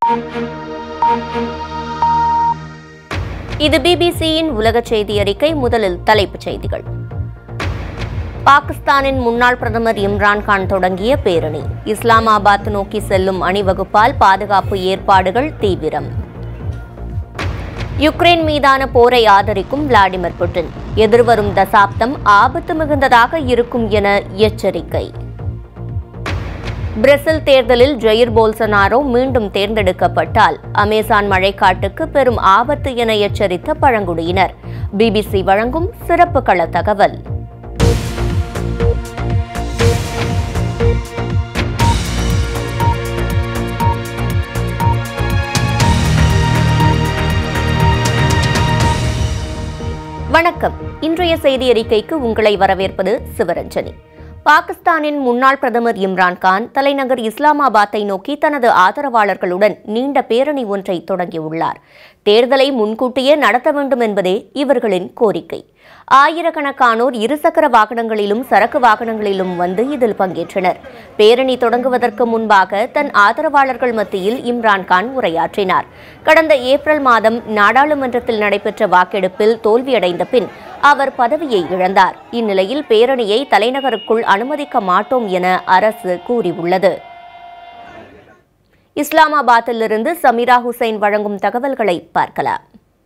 இது பிபிசியின் உலக செய்தி அறிக்கை. முதலில் தலைப்புச் செய்திகள். பாகிஸ்தானின் முன்னாள் பிரதமர் இம்ரான்கான் தொடங்கிய பேரணி. இஸ்லாமாபாத் நோக்கி செல்லும் அணிவகுப்பால் பாதுகாப்பு ஏற்பாடுகள் தீவிரம். யுக்ரைன் மீதான போரை ஆதரிக்கும் விளாடிமிர் புட்டின். எதிர்வரும் தசாப்தம் ஆபத்து மிகுந்ததாக இருக்கும் என எச்சரிக்கை. பிரேசில் தேர்தலில் ஜெயிர் போல்சனாரோ மீண்டும் தேர்ந்தெடுக்கப்பட்டால் அமேசான் மழைக்காட்டுக்கு பெரும் ஆபத்து என எச்சரித்த பழங்குடியினர். பிபிசி வழங்கும் சிறப்பு கள தகவல். வணக்கம். இன்றைய செய்தி அறிக்கைக்கு உங்களை வரவேற்பது சிவரஞ்சனி. பாகிஸ்தானின் முன்னாள் பிரதமர் இம்ரான்கான் தலைநகர் இஸ்லாமாபாத்தை நோக்கி தனது ஆதரவாளர்களுடன் நீண்ட பேரணி ஒன்றை தொடங்கியுள்ளார். தேர்தலை முன்கூட்டியே நடத்த வேண்டும் என்பதே இவர்களின் கோரிக்கை. ஆயிரக்கணக்கானோர் இருசக்கர வாகனங்களிலும் சரக்கு வாகனங்களிலும் வந்து இதில் பங்கேற்றனர். பேரணி தொடங்குவதற்கு முன்பாக தன் ஆதரவாளர்கள் மத்தியில் இம்ரான்கான் உரையாற்றினார். கடந்த ஏப்ரல் மாதம் நாடாளுமன்றத்தில் நடைபெற்ற வாக்கெடுப்பில் தோல்வியடைந்த பின் அவர் பதவியை இழந்தார். இந்நிலையில் பேரணியை தலைநகருக்குள் அனுமதிக்க மாட்டோம் என அரசு கூறியுள்ளது. இஸ்லாமாபாத்திலிருந்து சமீரா ஹுசைன் வழங்கும் தகவல்களை பார்க்கலாம்.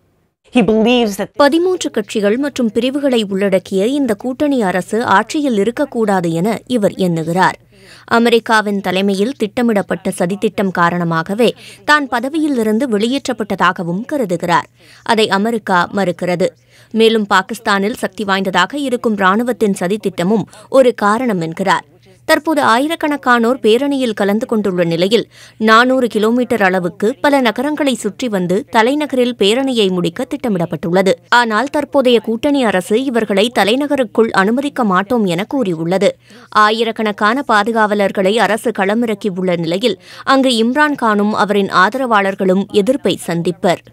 13 கட்சிகள் மற்றும் பிரிவுகளை உள்ளடக்கிய இந்த கூட்டணி அரசு ஆட்சியில் இருக்கக்கூடாது என இவர் எண்ணுகிறார். அமெரிக்காவின் தலைமையில் திட்டமிடப்பட்ட சதித்திட்டம் காரணமாகவே தான் பதவியிலிருந்து வெளியேற்றப்பட்டதாகவும் கருதுகிறார். அதை அமெரிக்கா மறுக்கிறது. மேலும் பாகிஸ்தானில் சக்தி வாய்ந்ததாக இருக்கும் ராணுவத்தின் சதித்திட்டமும் ஒரு காரணம் என்கிறார். தற்போது ஆயிரக்கணக்கானோர் பேரணியில் கலந்து கொண்டுள்ள நிலையில் 400 கிலோமீட்டர் அளவுக்கு பல நகரங்களை சுற்றி வந்து தலைநகரில் பேரணியை முடிக்க திட்டமிடப்பட்டுள்ளது. ஆனால் தற்போதைய கூட்டணி அரசு இவர்களை தலைநகருக்குள் அனுமதிக்க மாட்டோம் என கூறியுள்ளது. ஆயிரக்கணக்கான பாதுகாவலர்களை அரசு களமிறக்கியுள்ள நிலையில் அங்கு இம்ரான்கானும் அவரின் ஆதரவாளர்களும் எதிர்ப்பை சந்திப்பர்.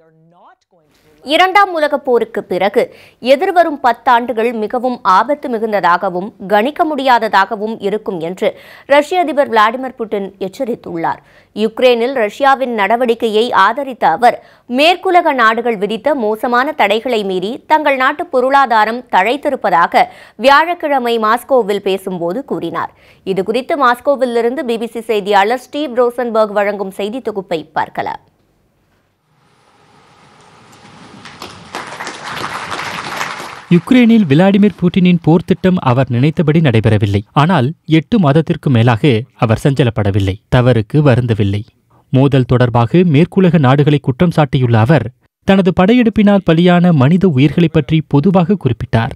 2ஆம் உலகப் போருக்கு பிறகு எதிர்வரும் 10 ஆண்டுகள் மிகவும் ஆபத்து மிகுந்ததாகவும் கணிக்க முடியாததாகவும் இருக்கும் என்று ரஷ்ய அதிபர் விளாடிமிர் புட்டின் எச்சரித்துள்ளார். யுக்ரைனில் ரஷ்யாவின் நடவடிக்கையை ஆதரித்த அவர் மேற்குலக நாடுகள் விதித்த மோசமான தடைகளை மீறி தங்கள் நாட்டு பொருளாதாரம் தழைத்திருப்பதாக வியாழக்கிழமை மாஸ்கோவில் பேசும்போது கூறினார். இதுகுறித்து மாஸ்கோவிலிருந்து பிபிசி செய்தியாளர் ஸ்டீவ் ரோசன்பர்க் வழங்கும் செய்தி தொகுப்பை பார்க்கலாம். யுக்ரைனில் விளாடிமிர் புட்டினின் போர் திட்டம் அவர் நினைத்தபடி நடைபெறவில்லை. ஆனால் 8 மாதத்திற்கு மேலாக அவர் சஞ்சலப்படவில்லை, தவறுக்கு வருந்தவில்லை. மோதல் தொடர்பாக மேற்குலக நாடுகளை குற்றம் சாட்டியுள்ள அவர் தனது படையெடுப்பினால் பலியான மனித உயிர்களை பற்றி பொதுவாக குறிப்பிட்டார்.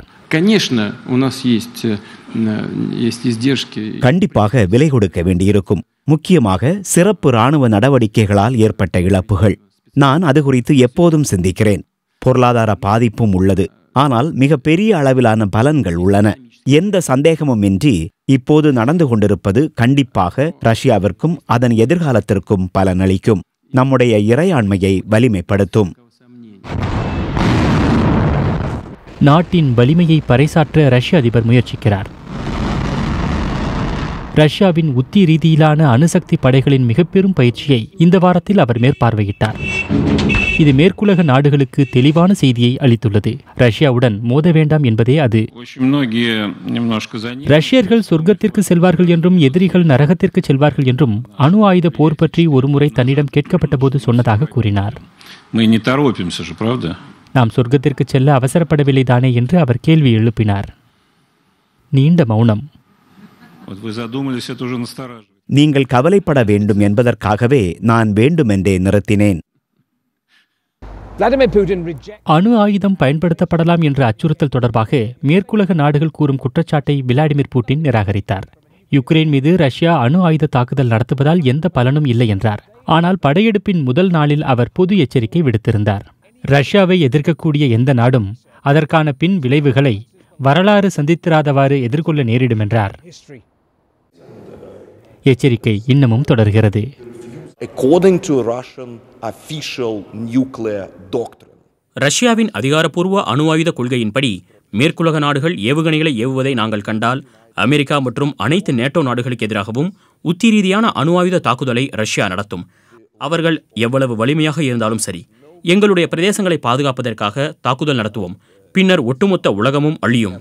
கண்டிப்பாக விலை கொடுக்க வேண்டியிருக்கும், முக்கியமாக சிறப்பு இராணுவ நடவடிக்கைகளால் ஏற்பட்ட இழப்புகள். நான் அது குறித்து எப்போதும் சிந்திக்கிறேன். பொருளாதார பாதிப்பும் உள்ளது, ஆனால் மிக பெரிய அளவிலான பலன்கள் உள்ளன. எந்த சந்தேகமுமின்றி இப்போது நடந்து கொண்டிருப்பது கண்டிப்பாக ரஷ்யாவிற்கும் அதன் எதிர்காலத்திற்கும் பலனளிக்கும், நம்முடைய இறையாண்மையை வலிமைப்படுத்தும். நாட்டின் வலிமையை பறைசாற்ற ரஷ்ய அதிபர் முயற்சிக்கிறார். ரஷ்யாவின் உத்தி ரீதியிலான அணுசக்தி படைகளின் மிக பெரும் பயிற்சியை இந்த வாரத்தில் அவர் மேற்பார்வையிட்டார். இது மேற்குலக நாடுகளுக்கு தெளிவான செய்தியை அளித்துள்ளது. ரஷ்யாவுடன் மோத வேண்டாம் என்பதே அது. ரஷ்யர்கள் சொர்க்கத்திற்கு செல்வார்கள் என்றும் எதிரிகள் நரகத்திற்கு செல்வார்கள் என்றும் அணு ஆயுத போர் பற்றி ஒருமுறை தன்னிடம் கேட்கப்பட்ட போது சொன்னதாக கூறினார். நாம் சொர்க்கத்திற்கு செல்ல அவசரப்படவில்லைதானே என்று அவர் கேள்வி எழுப்பினார். நீண்ட மௌனம். நீங்கள் கவலைப்பட வேண்டும் என்பதற்காகவே நான் வேண்டுமென்றே நிறுத்தினேன். அணு ஆயுதம் பயன்படுத்தப்படலாம் என்ற அச்சுறுத்தல் தொடர்பாக மேற்குலக நாடுகள் கூறும் குற்றச்சாட்டை விளாடிமிர் புட்டின் நிராகரித்தார். யுக்ரைன் மீது ரஷ்யா அணு ஆயுத தாக்குதல் நடத்துவதால் எந்த பலனும் இல்லை என்றார். ஆனால் படையெடுப்பின் முதல் நாளில் அவர் பொது எச்சரிக்கை விடுத்திருந்தார். ரஷ்யாவை எதிர்க்கக்கூடிய எந்த நாடும் அதற்கான பின் விளைவுகளை வரலாறு சந்தித்திராதவாறு எதிர்கொள்ள நேரிடும் என்றார். எச்சரிக்கை இன்னமும் தொடர்கிறது. ரஷ்யாவின் அதிகாரப்பூர்வ அணு ஆயுத கொள்கையின்படி மேற்குலக நாடுகள் ஏவுகணைகளை ஏவுவதை நாங்கள் கண்டால் அமெரிக்கா மற்றும் அனைத்து நேட்டோ நாடுகளுக்கு எதிராகவும் உத்தி ரீதியான அணு ஆயுத தாக்குதலை ரஷ்யா நடத்தும். அவர்கள் எவ்வளவு வலிமையாக இருந்தாலும் சரி, எங்களுடைய பிரதேசங்களை பாதுகாப்பதற்காக தாக்குதல் நடத்துவோம். பின்னர் ஒட்டுமொத்த உலகமும் அழியும்.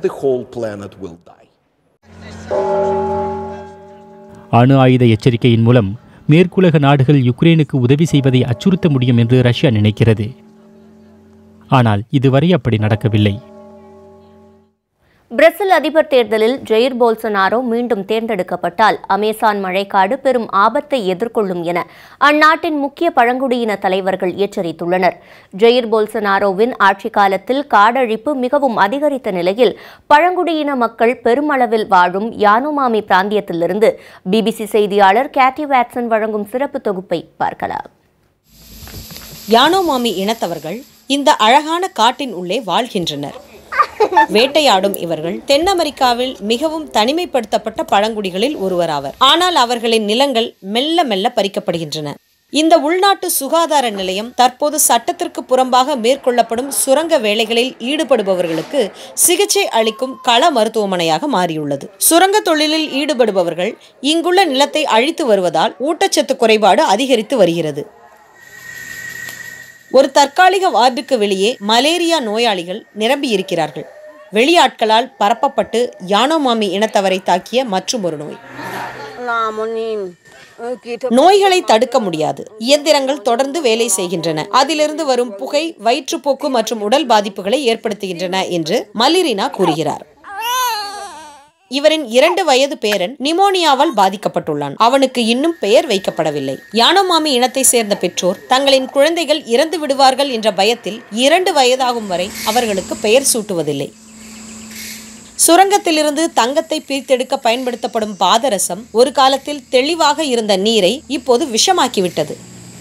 அணு ஆயுத எச்சரிக்கையின் மூலம் மேற்குலக நாடுகள் யுக்ரைனுக்கு உதவி செய்வதை அச்சுறுத்த முடியும் என்று ரஷ்யா நினைக்கிறது. ஆனால் இதுவரை அப்படி நடக்கவில்லை. பிரேசில் அதிபர் தேர்தலில் ஜெயிர் போல்சனாரோ மீண்டும் தேர்ந்தெடுக்கப்பட்டால் அமேசான் மழைக்காடு பெரும் ஆபத்தை எதிர்கொள்ளும் என அந்நாட்டின் முக்கிய பழங்குடியின தலைவர்கள் எச்சரித்துள்ளனர். ஜெயிர் போல்சனாரோவின் ஆட்சி காலத்தில் காடழிப்பு மிகவும் அதிகரித்த நிலையில் பழங்குடியின மக்கள் பெருமளவில் வாழும் யானோமாமி பிராந்தியத்திலிருந்து பிபிசி செய்தியாளர் கேட்டி வாட்சன் வழங்கும் சிறப்பு தொகுப்பை பார்க்கலாம். யானோமாமி இனத்தவர்கள் இந்த அழகான காட்டின் உள்ளே வாழ்கின்றனர். வேட்டையாடும் இவர்கள் தென் அமெரிக்காவில் மிகவும் தனிமைப்படுத்தப்பட்ட பழங்குடிகளில் ஒருவராவர். ஆனால் அவர்களின் நிலங்கள் மெல்ல மெல்ல பறிக்கப்படுகின்றன. இந்த உள்நாட்டு சுகாதார நிலையம் தற்போது சட்டத்திற்கு புறம்பாக மேற்கொள்ளப்படும் சுரங்க வேலைகளில் ஈடுபடுபவர்களுக்கு சிகிச்சை அளிக்கும் கள மருத்துவமனையாக மாறியுள்ளது. சுரங்க தொழிலில் ஈடுபடுபவர்கள் இங்குள்ள நிலத்தை அழித்து வருவதால் ஊட்டச்சத்து குறைபாடு அதிகரித்து வருகிறது. ஒரு தற்காலிக வார்டுக்கு வெளியே மலேரியா நோயாளிகள் நிரம்பி இருக்கிறார்கள். வெளியாட்களால் பரப்பப்பட்டு யானோமாமி இனத்தவரை தாக்கிய மற்றும் ஒரு நோய். நோய்களை தடுக்க முடியாது. இயந்திரங்கள் தொடர்ந்து வேலை செய்கின்றன. அதிலிருந்து வரும் புகை வயிற்றுப்போக்கு மற்றும் உடல் பாதிப்புகளை ஏற்படுத்துகின்றன என்று மலிரினா கூறுகிறார். இவரின் 2 வயது பேரன் நிமோனியாவால் பாதிக்கப்பட்டுள்ளான். அவனுக்கு இன்னும் பெயர் வைக்கப்படவில்லை. யானோமாமி இனத்தை சேர்ந்த பெற்றோர் தங்களின் குழந்தைகள் இறந்து விடுவார்கள் என்ற பயத்தில் 2 வயதாகும் வரை அவர்களுக்கு பெயர் சூட்டுவதில்லை. சுரங்கத்திலிருந்து தங்கத்தை பிரித்தெடுக்க பயன்படுத்தப்படும் பாதரசம் ஒரு காலத்தில் தெளிவாக இருந்த நீரை இப்போது விஷமாக்கிவிட்டது.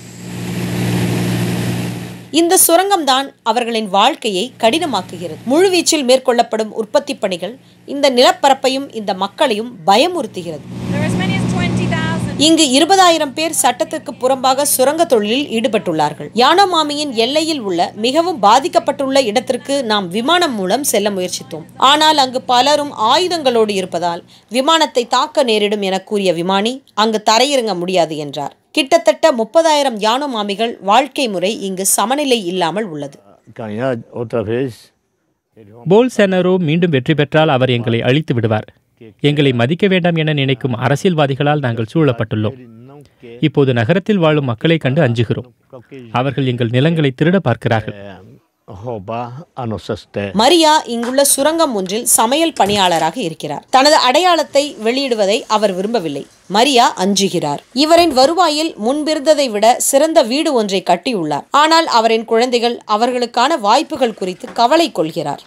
இந்த சுரங்கம்தான் அவர்களின் வாழ்க்கையை கடினமாக்குகிறது. முழுவீச்சில் மேற்கொள்ளப்படும் உற்பத்தி பணிகள் இந்த நிலப்பரப்பையும் இந்த மக்களையும் பயமுறுத்துகிறது. இங்கு 20,000 பேர் சட்டத்திற்கு புறம்பாக சுரங்க தொழிலில் ஈடுபட்டுள்ளார்கள். யானோமாமியின் எல்லையில் உள்ள மிகவும் பாதிக்கப்பட்டுள்ள இடத்திற்கு நாம் விமானம் மூலம் செல்ல முயற்சித்தோம். ஆனால் அங்கு பலரும் ஆயுதங்களோடு இருப்பதால் விமானத்தை தாக்க நேரிடும் என கூறிய விமானி அங்கு தரையிறங்க முடியாது என்றார். கிட்டத்தட்ட 30,000 யானோமாமிகள் வாழ்க்கை முறை இங்கு சமநிலை இல்லாமல் உள்ளது. போல்சனாரோ மீண்டும் வெற்றி பெற்றால் அவர் எங்களை அழித்து விடுவார். எங்களை மதிக்க வேண்டாம் என நினைக்கும் அரசியல்வாதிகளால் நாங்கள் சூழப்பட்டுள்ளோம். இப்போது நகரத்தில் வாழும் மக்களை கண்டு அஞ்சுகிறோம். அவர்கள் எங்கள் நிலங்களை திருட பார்க்கிறார்கள். மரியா இங்குள்ள சுரங்கம் ஒன்றில் சமையல் பணியாளராக இருக்கிறார். தனது அடையாளத்தை வெளியிடுவதை அவர் விரும்பவில்லை. மரியா அஞ்சுகிறார். இவரின் வருவாயில் முன்பிருந்ததை விட சிறந்த வீடு ஒன்றை கட்டியுள்ளார். ஆனால் அவரின் குழந்தைகள் அவர்களுக்கான வாய்ப்புகள் குறித்து கவலை கொள்கிறார்.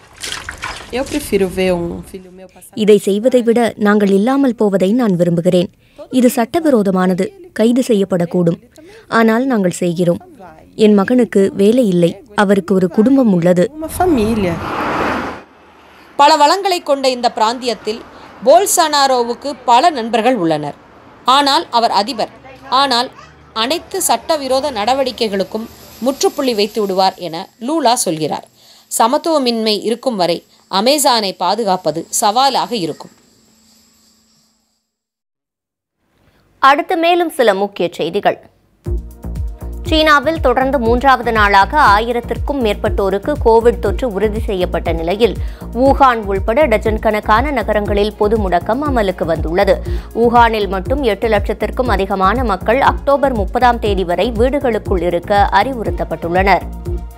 இதை செய்வதை விட நாங்கள் இல்லாமல் போவதை நான் விரும்புகிறேன். இது சட்டவிரோதமானது, கைது செய்யப்படக்கூடும். ஆனால் நாங்கள் செய்கிறோம். என் மகனுக்கு வேலை இல்லை, அவருக்கு ஒரு குடும்பம் உள்ளது. பல வளங்களை கொண்ட இந்த பிராந்தியத்தில் போல்சனாரோவுக்கு பல நண்பர்கள் உள்ளனர். ஆனால் அவர் அதிபர். ஆனால் அனைத்து சட்டவிரோத நடவடிக்கைகளுக்கும் முற்றுப்புள்ளி வைத்து விடுவார் என லூலா சொல்கிறார். சமத்துவமின்மை இருக்கும் வரை அமேசானை பாதுகாப்பது சவாலாக இருக்கும். அடுத்து மேலும் சில முக்கிய செய்திகள். சீனாவில் தொடர்ந்து 3வது நாளாக 1000க்கும் மேற்பட்டோருக்கு கோவிட் தொற்று உறுதி செய்யப்பட்ட நிலையில் வூஹான் உள்பட டஜன் கணக்கான நகரங்களில் பொது முடக்கம் அமலுக்கு வந்துள்ளது. வூஹானில் மட்டும் 8 லட்சத்திற்கும் அதிகமான மக்கள் அக்டோபர் 30ஆம் தேதி வரை வீடுகளுக்குள் இருக்க அறிவுறுத்தப்பட்டுள்ளனர்.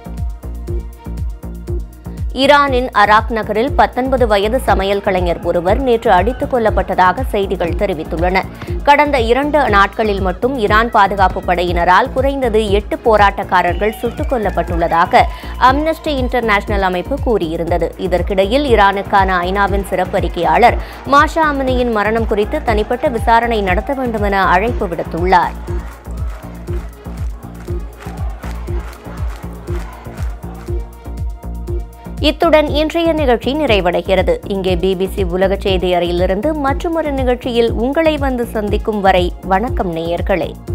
ஈரானின் அராக் நகரில் 19 வயது சமையல் கலைஞர் ஒருவர் நேற்று அடித்துக் கொல்லப்பட்டதாக செய்திகள் தெரிவித்துள்ளன. கடந்த 2 நாட்களில் மட்டும் ஈரான் பாதுகாப்பு படையினரால் குறைந்தது 8 போராட்டக்காரர்கள் சுட்டுக் கொல்லப்பட்டுள்ளதாக அம்னஸ்டி இன்டர்நேஷனல் அமைப்பு கூறியிருந்தது. இதற்கிடையில் ஈரானுக்கான ஐநாவின் சிறப்பு அறிக்கையாளர் மாஷா அமினியின் மரணம் குறித்து தனிப்பட்ட விசாரணை நடத்த வேண்டும் என அழைப்பு விடுத்துள்ளார். இத்துடன் இன்றைய நிகழ்ச்சி நிறைவடைகிறது. இங்கே பிபிசி உலக செய்தி அறையிலிருந்து மற்றொரு நிகழ்ச்சியில் உங்களை வந்து சந்திக்கும் வரை வணக்கம் நேயர்களே.